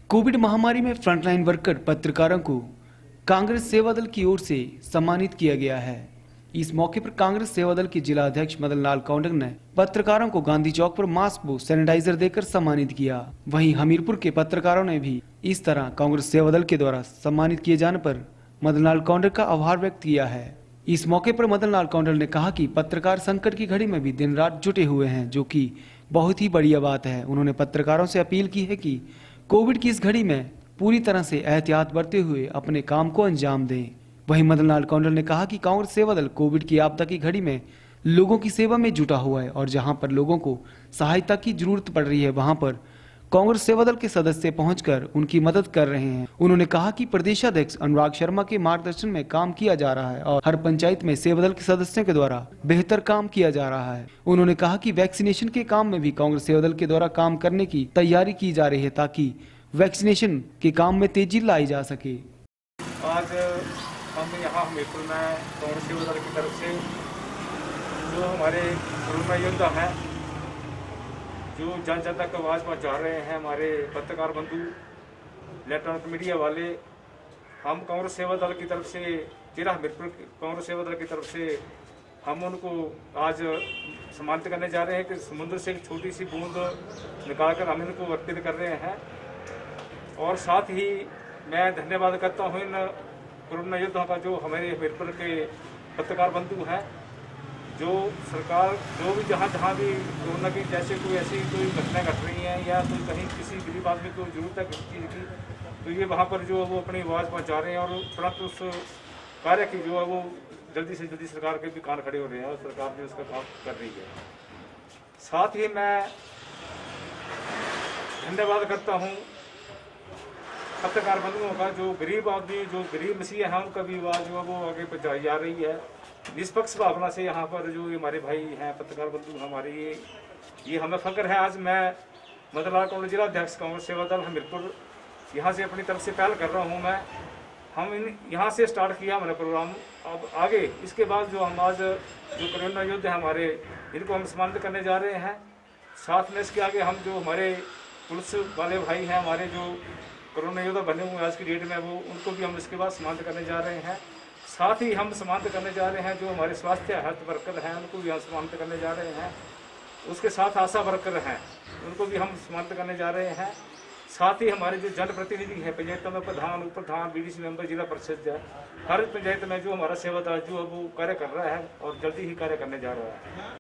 Covid महामारी में frontline worker पत्रकारों को कांग्रेस सेवा दल की ओर से सम्मानित किया गया है। इस मौके पर कांग्रेस सेवा दल के जिला अध्यक्ष मदन लाल कौंडक ने पत्रकारों को गांधी चौक पर मास्क व सैनिटाइजर देकर सम्मानित किया। वहीं हमीरपुर के पत्रकारों ने भी इस तरह कांग्रेस सेवा दल के द्वारा सम्मानित किए जाने पर मदन लाल कौंडक का आभार व्यक्त किया है। इस मौके पर मदन लाल कौंडक ने कहा कि पत्रकार संकट की घड़ी में भी दिन रात जुटे हुए हैं, जो कि बहुत ही बढ़िया बात है। उन्होंने पत्रकारों से अपील की है कि कोविड की इस घड़ी में पूरी तरह से एहतियात बरते हुए अपने काम को अंजाम दें। वहीं मदन लाल कौंडल ने कहा कि कांग्रेस सेवा दल कोविड की आपदा की घड़ी में लोगों की सेवा में जुटा हुआ है और जहां पर लोगों को सहायता की जरूरत पड़ रही है वहां पर कांग्रेस सेवा दल के सदस्य पहुंचकर उनकी मदद कर रहे हैं। उन्होंने कहा कि प्रदेशाध्यक्ष अनुराग शर्मा के मार्गदर्शन में काम किया जा रहा है और हर पंचायत में सेवा दल के सदस्यों के द्वारा बेहतर काम किया जा रहा है। उन्होंने कहा कि वैक्सीनेशन के काम में भी कांग्रेस सेवा दल के द्वारा काम करने की तैयारी की जा रही है ताकि वैक्सीनेशन के काम में तेजी लाई जा सके। आज हम यहाँ हमीरपुर में कांग्रेस सेवा दल की तरफ से जो हमारे कोरोना योद्धा हैं, जो जन जन तक आवाज़ पहुँचा रहे हैं, हमारे पत्रकार बंधु, इलेक्ट्रॉनिक मीडिया वाले, हम कांग्रेस सेवा दल की तरफ से जिला हमीरपुर कांग्रेस सेवा दल की तरफ से हम उनको आज सम्मानित करने जा रहे हैं कि समुद्र से एक छोटी सी बूंद निकालकर हम इनको अर्पित कर रहे हैं। और साथ ही मैं धन्यवाद करता हूँ इन कोरोना योद्धाओं का, जो हमारे हमीरपुर के पत्रकार बंधु हैं, जो सरकार जो भी जहाँ भी कोरोना की जैसे कोई घटना घट रही है या कोई कहीं किसी गरीब आदमी को जरूरत है किसी चीज़ की, तो ये वहाँ पर जो वो अपनी आवाज़ पहुँचा रहे हैं और तुरंत उस कार्य की जो है वो जल्दी से जल्दी सरकार के भी कान खड़े हो रहे हैं और सरकार भी उसका काम कर रही है। साथ ही मैं धन्यवाद करता हूँ पत्रकार बंधुओं का, जो गरीब आदमी, जो गरीब मसीहा है, उनका भी आवाज़ जो है वो आगे पहुँचाई जा रही है निष्पक्ष भावना से। यहाँ पर जो हमारे भाई हैं पत्रकार बंधु हमारे, ये हमें फख्र है। आज मैं मदन लाल कौंडक जिला अध्यक्ष कांग्रेस सेवा दल हमीरपुर यहाँ से अपनी तरफ से पहल कर रहा हूँ। हम यहाँ से स्टार्ट किया हमारा प्रोग्राम। अब आगे इसके बाद जो हम आज जो कोरोना योद्धा हमारे, इनको हम सम्मानित करने जा रहे हैं। साथ में इसके आगे हम जो हमारे पुलिस वाले भाई हैं, हमारे जो कोरोना योद्धा बने हुए आज की डेट में, वो उनको भी हम इसके बाद सम्मानित करने जा रहे हैं। साथ ही हम सम्मानित करने जा रहे हैं जो हमारे स्वास्थ्य हेल्थ वर्कर हैं, उनको भी हम सम्मानित करने जा रहे हैं। उसके साथ आशा वर्कर हैं, उनको भी हम सम्मानित करने जा रहे हैं। साथ ही हमारे जो जनप्रतिनिधि हैं, पंचायतों में प्रधान, उप प्रधान, बीडीसी मेंबर, जिला परिषद है, हर पंचायत में जो हमारा सेवादार जो है वो कार्य कर रहा है और जल्दी ही कार्य करने जा रहा है।